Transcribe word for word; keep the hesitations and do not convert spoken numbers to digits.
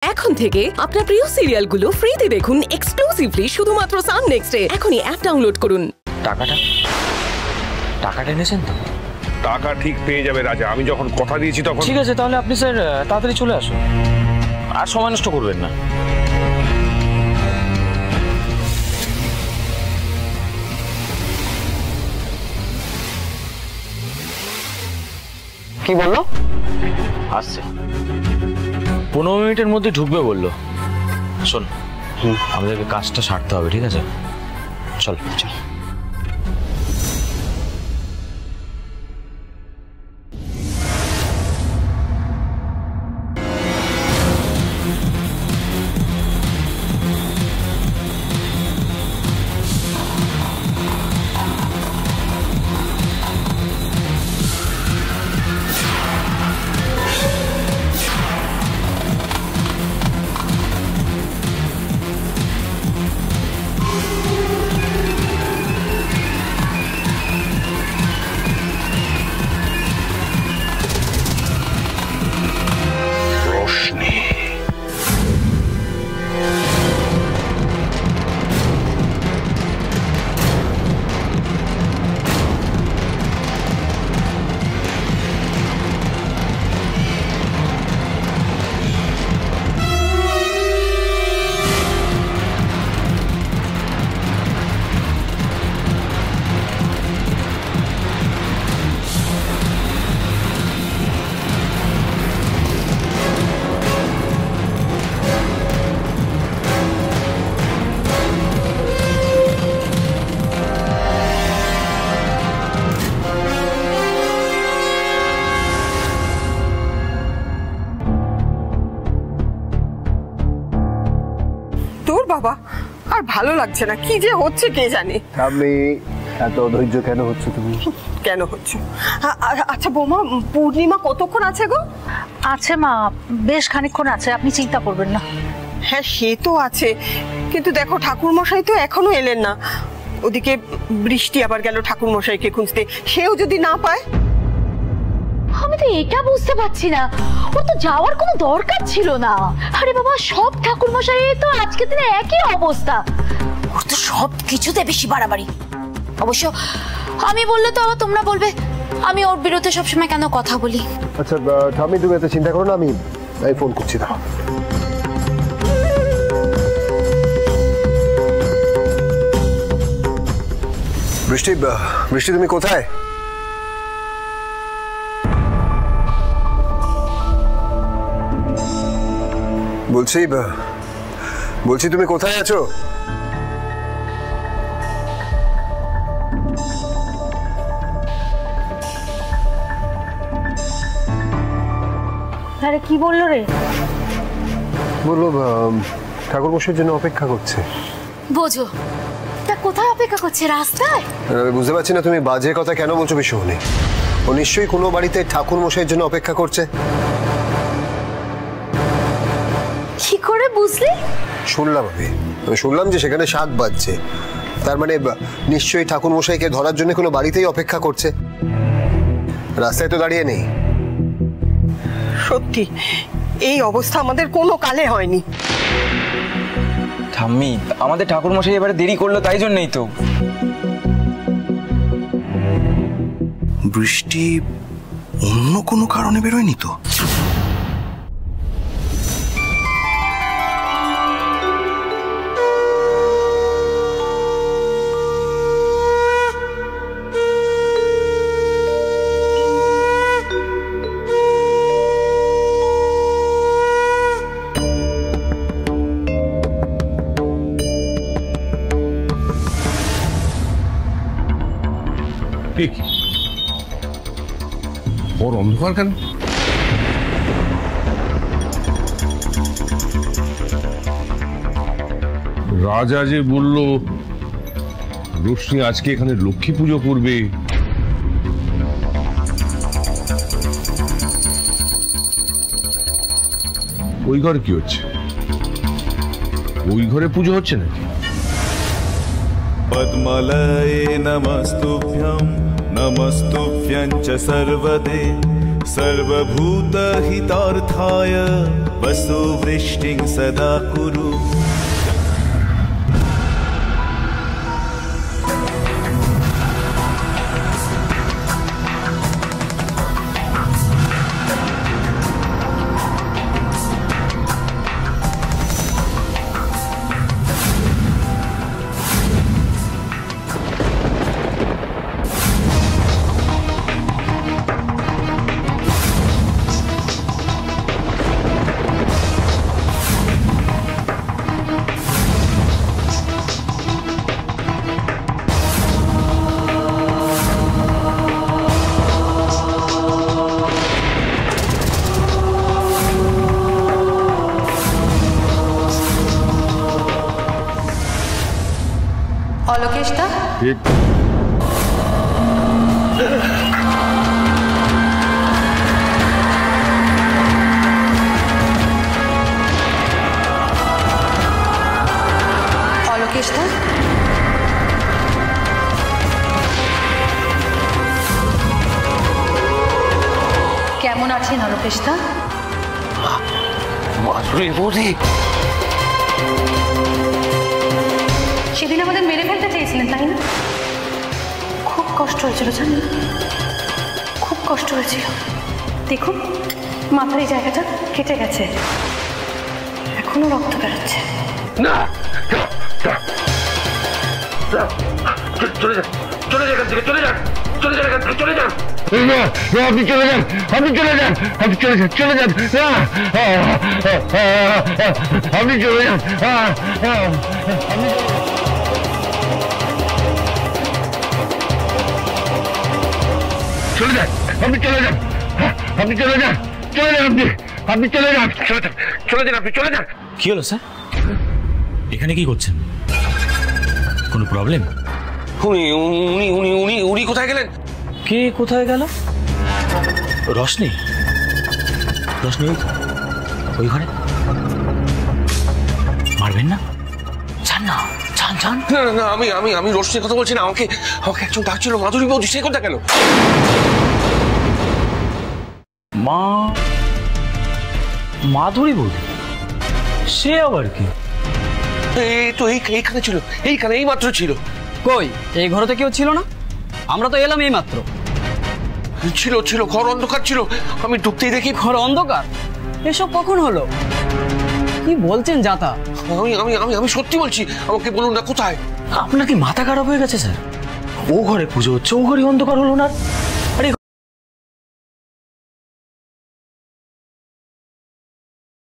এখন থেকে আপনার প্রিয় সিরিয়ালগুলো ফ্রিতে দেখুন এক্সক্লুসিভলি শুধুমাত্র সান নেক্সটে। এখনই অ্যাপ ডাউনলোড করুন। টাকাটা টাকাটা এনেছেন তো? টাকা ঠিক পেয়ে যাবে রাজা, আমি যখন কথা দিয়েছি তখন। ঠিক আছে, তাহলে আপনি স্যার তাড়াতাড়ি চলে আসুন, আর সময় নষ্ট করবেন না। কি বললো? আসছে, পনেরো মিনিটের মধ্যে ঢুকবে বললো। শোন, আমাদেরকে কাজটা সারতে হবে, ঠিক আছে? চল চল। বাবা আর ভালো লাগছে না, কি যে হচ্ছে কে জানে। আমি এত ধৈর্য কেন হচ্ছে তুমি? কেন হচ্ছে? আচ্ছা বৌমা, পূর্ণিমা কতক্ষণ আছে গো? আছে মা, বেশ খানিকক্ষণ আছে, আপনি চিন্তা করবেন না। হ্যাঁ সে তো আছে, কিন্তু দেখো ঠাকুর মশাই তো এখনো এলেন না। ওদিকে বৃষ্টি আবার গেল ঠাকুর মশাইকে খুঁজতে, সেও যদি না পায়। আমি তো এটা বুঝতে পারছি না, ওর তো যাওয়ার কোনো দরকার ছিল না। আরে বাবা, সব ঠাকুর মশাই তো আজকে দিনে একই অবস্থা, ওর তো সব কিছুতে বেশি বাড়াবাড়ি। অবশ্য আমি বললে তো আবার তোমরা বলবে আমি ওর বিরুদ্ধে সবসময় কেন কথা বলি। আচ্ছা ঠাম্মি, তুমি এত চিন্তা করো না, আমি এই ফোন করছি। দাও বৃষ্টি, বৃষ্টি তুমি কোথায়? বলছি বলছি তুমি কোথায় আছো? আরে কি বললো রে? বললো ঠাকুর মশাইয়ের জন্য অপেক্ষা করছে। বোঝো তা কোথায় অপেক্ষা করছে? রাস্তায়? বুঝতে পারছি না তুমি বাজে কথা কেন বলছো বিশ্বমণি। ও নিশ্চয়ই কোনো বাড়িতে ঠাকুর মশাইয়ের জন্য অপেক্ষা করছে। কি করে বুঝলি? শুনলাম আমি আমি শুনলাম যে সেখানে শাক বাজছে, তার মানে নিশ্চয়ই ঠাকুর মশাইকে ধরার জন্য কোনো বাড়িতেই অপেক্ষা করছে, রাস্তায় তো দাঁড়িয়ে নেই। সত্যি এই অবস্থা আমাদের কোনো কালে হয়নি। ঠাম্মি, আমাদের ঠাকুর মশাই এবারে দেরি করলো, তাই জন্যই তো। বৃষ্টি অন্য কোনো কারণে বেরোয়নি তো? ওর অন্ধকার কেন? রাজা যে বলল রোশনি আজকে এখানে লক্ষ্মী পুজো করবে, ওই ঘরে কি হচ্ছে? ওই ঘরে পুজো হচ্ছে নাকি? पद्मलये नमस्तुभ्यं नमस्तुभ्यं च सर्वदे सर्वभूतहितार्थाय वसु वृष्टिं सदा कुरु। অলোকেশদা, অলোকেশদা, কেমন আছেন অলোকেশদা? মাধুরী বৌদি, সেদিন আমাদের মেরে ফেলতে চেয়েছিলেন তাই না? খুব কষ্ট হয়েছিল জানেন, খুব কষ্ট হয়েছিল। দেখুন মাথার এই জায়গাটা কেটে গেছে, এখনো রক্ত বেরোচ্ছে। না, চলে যান, চলে যান এখান থেকে, চলে যান, চলে যান এখান থেকে, চলে যান। আপনি চলে যান, আপনি চলে যান, আপনি চলে যান, চলে যান, আপনি চলে যান, চলে যান, আপনি চলে যান, আপনি চলে যান, চলে যান, আপনি আপনি চলে যান, চলে যান, চলে যান, আপনি চলে যান। কি হলো স্যার, এখানে কি করছেন? কোনো প্রবলেম? উনি উনি উনি উনি উনি কোথায় গেলেন? কে কোথায় গেল? রশনি, রশনি ওই ঘরে। মারবেন না, যান না, যান যান। না না, আমি আমি আমি রোশনির কথা বলছি না, আমাকে আমাকে একজন ডাকছিল, মাধুরী বৌদি, সে কথা কেন? মা, মাধুরী বৌদি, সে আবার কি? এই তো এই এইখানে ছিল, এইখানে এই মাত্র ছিল। কই, এই ঘরে তো কেউ ছিল না, আমরা তো এলাম এই মাত্র। ছিল ছিল, ঘর অন্ধকার ছিল, আমি ঢুকতেই দেখি ঘর অন্ধকার। এসব কখন হলো? কি বলছেন জাতা? আমি আমি আমি আমি সত্যি বলছি, আমাকে বলুন না কোথায়। আপনার কি মাথা খারাপ হয়ে গেছে স্যার? ও ঘরে পুজো হচ্ছে, ও ঘরে অন্ধকার হলো না।